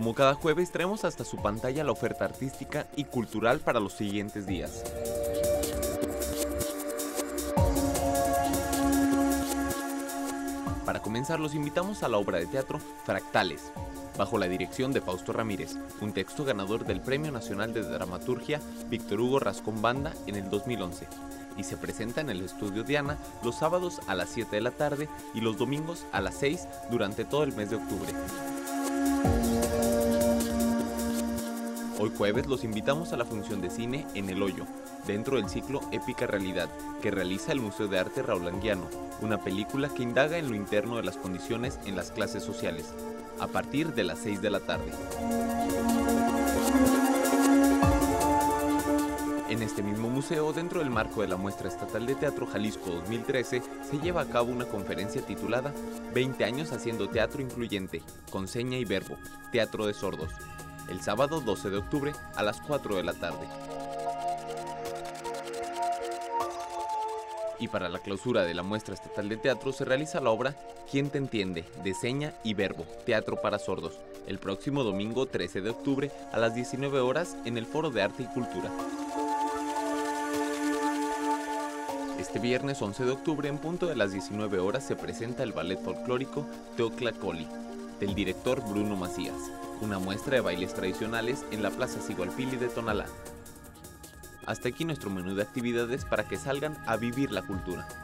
Como cada jueves traemos hasta su pantalla la oferta artística y cultural para los siguientes días. Para comenzar, los invitamos a la obra de teatro Fractales, bajo la dirección de Fausto Ramírez, un texto ganador del Premio Nacional de Dramaturgia Víctor Hugo Rascón Banda en el 2011, y se presenta en el Estudio Diana los sábados a las 7 de la tarde y los domingos a las 6 durante todo el mes de octubre. Hoy jueves los invitamos a la función de cine En el Hoyo, dentro del ciclo Épica Realidad, que realiza el Museo de Arte Raúl Anguiano, una película que indaga en lo interno de las condiciones en las clases sociales, a partir de las 6 de la tarde. En este mismo museo, dentro del marco de la Muestra Estatal de Teatro Jalisco 2013, se lleva a cabo una conferencia titulada 20 años haciendo teatro incluyente, con seña y verbo, teatro de sordos, el sábado 12 de octubre a las 4 de la tarde. Y para la clausura de la Muestra Estatal de Teatro se realiza la obra ¿Quién te entiende?, de seña y verbo, teatro para sordos, el próximo domingo 13 de octubre a las 19 horas en el Foro de Arte y Cultura. Este viernes 11 de octubre, en punto de las 19 horas, se presenta el ballet folclórico Teoclacoli, del director Bruno Macías, una muestra de bailes tradicionales en la Plaza Sigualpili de Tonalá. Hasta aquí nuestro menú de actividades para que salgan a vivir la cultura.